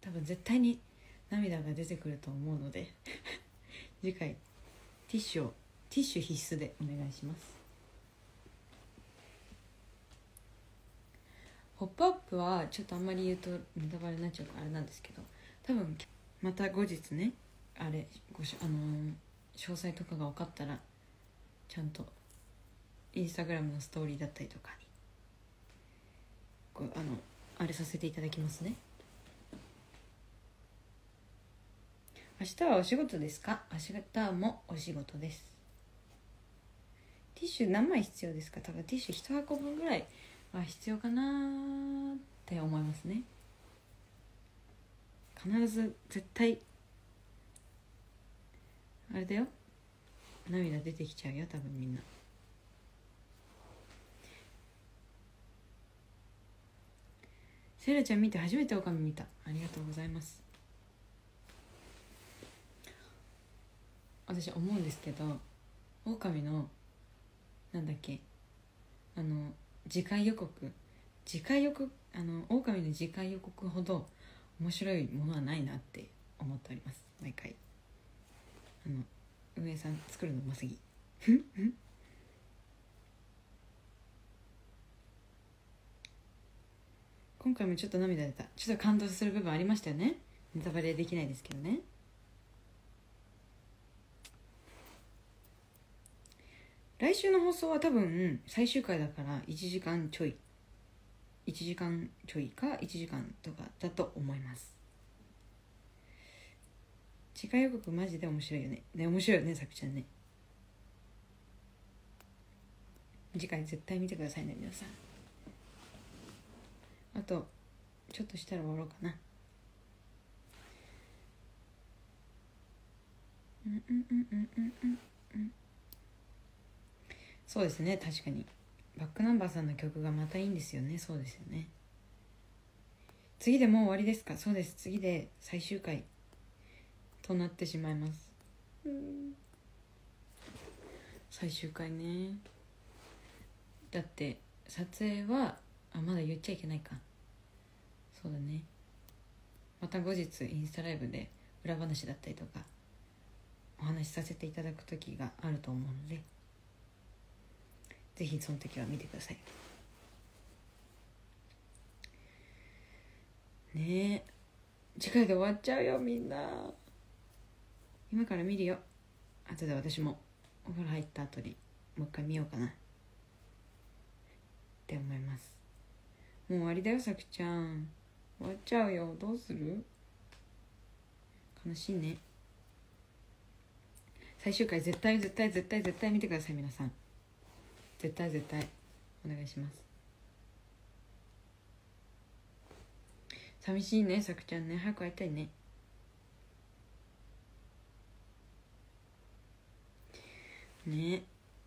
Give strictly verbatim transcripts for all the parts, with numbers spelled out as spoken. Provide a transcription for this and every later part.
多分絶対に涙が出てくると思うので次回ティッシュをティッシュ必須でお願いします。ポップアップはちょっとあんまり言うとネタバレになっちゃうからあれなんですけど、多分また後日ね、あれごしあのー、詳細とかが分かったらちゃんとインスタグラムのストーリーだったりとかにこうあのあれさせていただきますね。明日はお仕事ですか？明日もお仕事です。ティッシュ何枚必要ですか？多分ティッシュいち箱分ぐらいは必要かなって思いますね。必ず絶対あれだよ、涙出てきちゃうよ多分みんな。セイラちゃん見て初めてオカミ見た。ありがとうございます。私思うんですけど、オオカミのなんだっけあの次回予告次回予告あのオオカミの次回予告ほど面白いものはないなって思っております。毎回あの運営さん作るのうますぎ今回もちょっと涙出た。ちょっと感動する部分ありましたよね。ネタバレできないですけどね。来週の放送は多分最終回だからいちじかんちょいいちじかんちょいかいちじかんとかだと思います。次回予告マジで面白いよね。ね、面白いよね、さくちゃんね。次回絶対見てくださいね皆さん。あとちょっとしたら終わろうかな。うんうんうんうんうんうんうん。そうですね、確かにバックナンバーさんの曲がまたいいんですよね。そうですよね。次でもう終わりですか？そうです、次で最終回となってしまいます。うん、最終回ね。だって撮影はあまだ言っちゃいけないか。そうだね、また後日インスタライブで裏話だったりとかお話しさせていただく時があると思うので、ぜひその時は見てくださいね。え次回で終わっちゃうよみんな。今から見るよ。後で私もお風呂入った後にもう一回見ようかなって思います。もう終わりだよさくちゃん、終わっちゃうよ。どうする？悲しいね。最終回絶対絶対絶対絶対見てください皆さん。絶対絶対お願いします。寂しいねさくちゃんね、早く会いたいね。ね。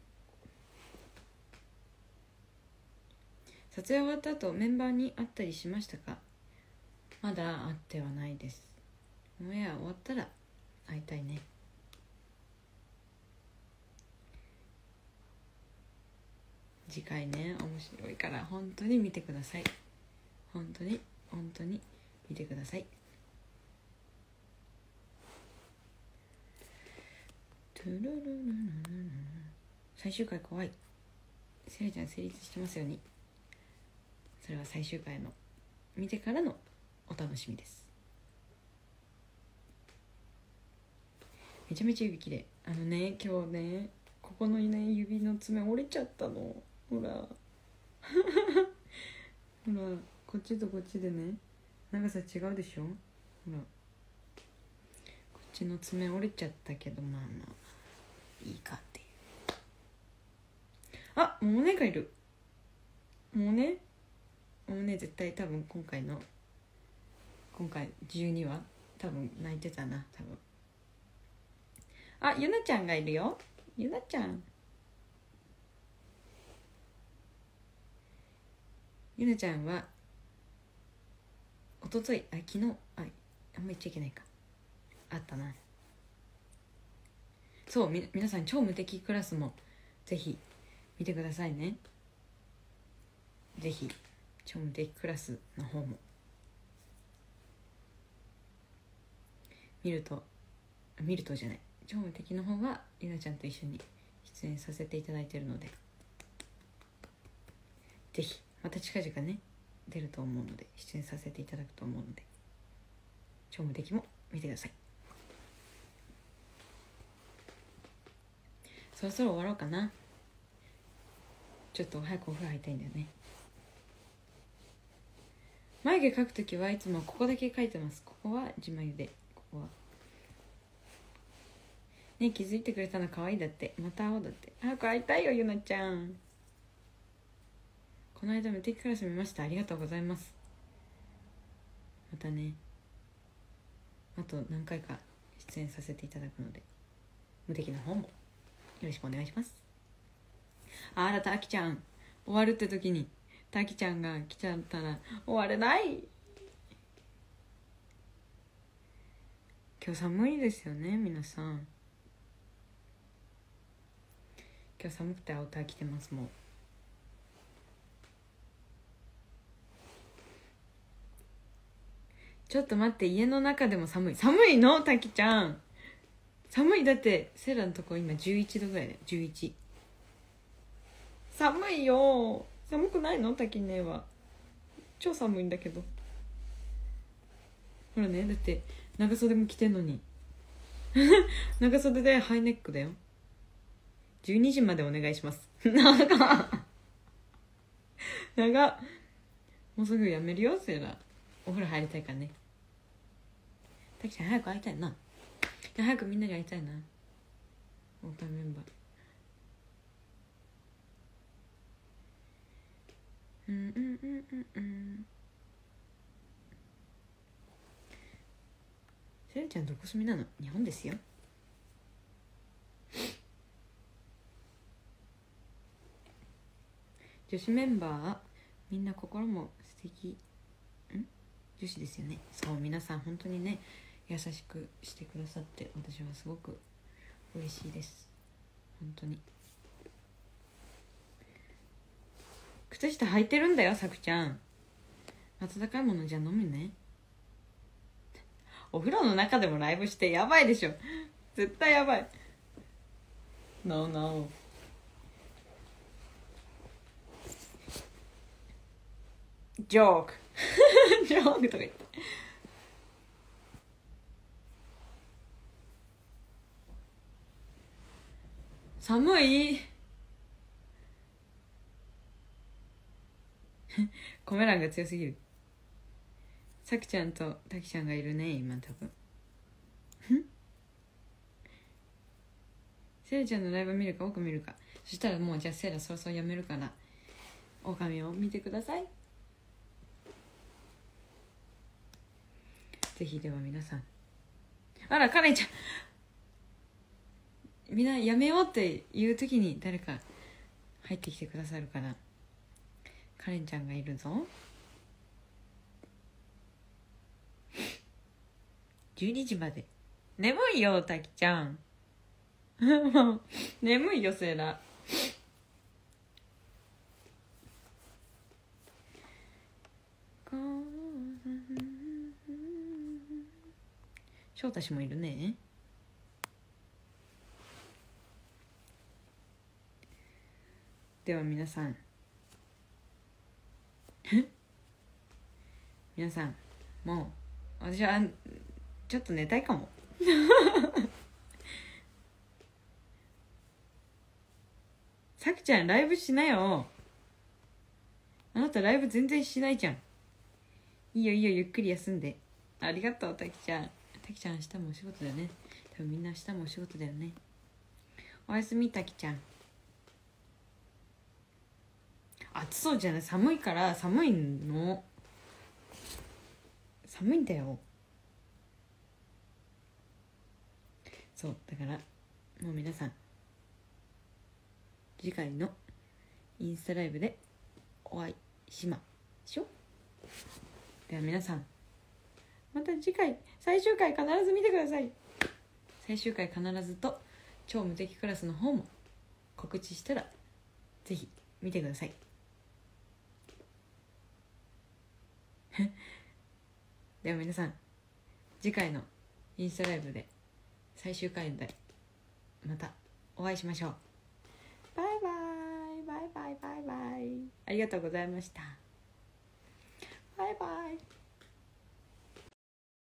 撮影終わった後メンバーに会ったりしましたか？まだ会ってはないです。オンエア終わったら会いたいね。次回ね面白いから本当に見てください。本当に本当に見てください。最終回怖い。セイラちゃん成立してますように。それは最終回の見てからのお楽しみです。めちゃめちゃ指きれい。あのね今日ねここのね指の爪折れちゃったの。ほらほらこっちとこっちでね長さ違うでしょ。ほらこっちの爪折れちゃったけどまあまあいいかっていう。あ、モネがいる。モネモネ絶対多分今回の今回じゅうにわ多分泣いてたな多分。あ、ゆなちゃんがいるよ。ゆなちゃんゆなちゃんはおとといあ昨日ああんま言っちゃいけないかあったな。そうみ皆さん超無敵クラスもぜひ見てくださいね。ぜひ超無敵クラスの方も見ると見るとじゃない超無敵の方はゆなちゃんと一緒に出演させていただいているので、ぜひまた近々ね出ると思うので出演させていただくと思うので、超無敵も見てください。そろそろ終わろうかな。ちょっと早くお風呂入りたいんだよね。眉毛描くときはいつもここだけ描いてます。ここは自眉で、ここはね、気づいてくれたの可愛いだって。また会おうだって。早く会いたいよゆなちゃん。この間無敵クラス見ました。ありがとうございます。またねあと何回か出演させていただくので、無敵の方もよろしくお願いします。あらたきちゃん終わるって時にたきちゃんが来ちゃったら終われない。今日寒いですよね皆さん。今日寒くてアウター着てます。もうちょっと待って、家の中でも寒い。寒いのたきちゃん。寒い。だってセラのとこ今じゅういちどぐらいだよ。じゅういち。寒いよ。寒くないのたきねは。超寒いんだけど。ほらね、だって長袖も着てんのに長袖でハイネックだよ。じゅうにじまでお願いします長っ長っ。もうすぐやめるよセラ。お風呂入りたいからね。たきちゃん早く会いたいな。いや早くみんなに会いたいな。オーターメンバー。うんうんうんうんうん。セラちゃんどこ住みなの？日本ですよ。女子メンバーみんな心も素敵。ん女子ですよね。そう皆さん本当にね優しくしてくださって私はすごく嬉しいです。本当に。靴下履いてるんだよさくちゃん。温かいものじゃ飲むね。お風呂の中でもライブしてやばいでしょ。絶対やばい。 No no ジョークジョークとか言って。寒いコメ欄が強すぎる。さくちゃんとたきちゃんがいるね今多分セイラちゃんのライブ見るかオオカミ見るか。そしたらもうじゃあセイラそろそろやめるからオオカミを見てください。ぜひ。では皆さん、あらカレンちゃんみんなやめようっていう時に誰か入ってきてくださるから。カレンちゃんがいるぞ。じゅうにじまで眠いよたきちゃん眠いよセイラ。翔太氏もいるね。では皆さん皆さんもう私はちょっと寝たいかもさくちゃんライブしなよ。あなたライブ全然しないじゃん。いいよいいよゆっくり休んで。ありがとうたきちゃん。たきちゃん明日もお仕事だよね。多分みんな明日もお仕事だよね。おやすみたきちゃん。暑そうじゃない。寒いから寒いの。寒いんだよ。そうだからもう皆さん次回のインスタライブでお会いしましょう。では皆さんまた次回最終回必ず見てください。最終回必ずと超無敵クラスの方も告知したらぜひ見てくださいでは皆さん次回のインスタライブで最終回でまたお会いしましょう。バイバイバイバイバイバイ。ありがとうございました。バイバイ。